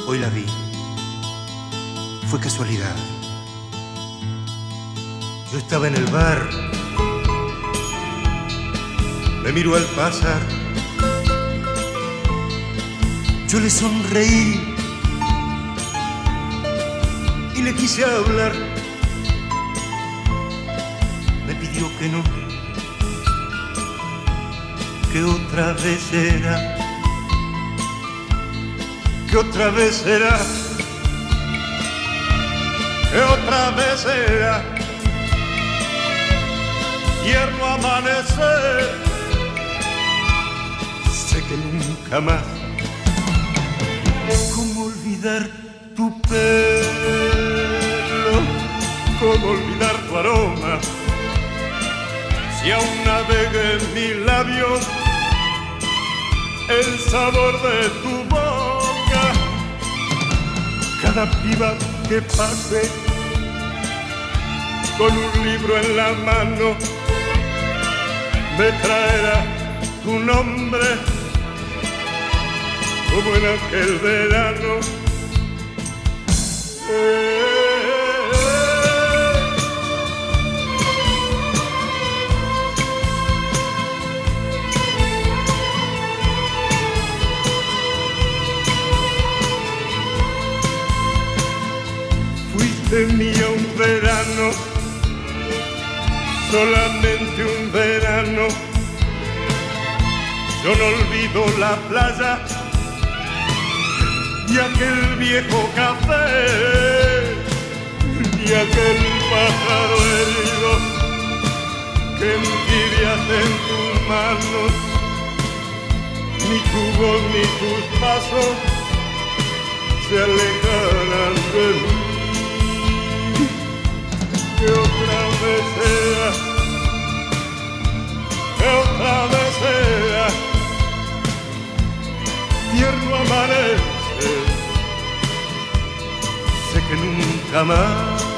Hoy la vi. Fue casualidad. Yo estaba en el bar. Me miró al pasar. Yo le sonreí y le quise hablar. Me pidió que no, que otra vez será, que otra vez será, que otra vez será. Tierno amanecer, sé que nunca más. ¿Cómo olvidar tu pelo? ¿Cómo olvidar tu aroma? Si aún navega en mis labios el sabor de tu boca. Cada piba que pase con un libro en la mano me traerá tu nombre, como en aquel verano. Fuiste mía un verano, solamente un verano. Yo no olvido la playa y aquel viejo café y aquel pájaro herido que envidiaste en tus manos. Ni tu voz ni tus pasos se alejarán de mí. Que otra vez sea, que otra vez sea, tierno amanece, sé que nunca más.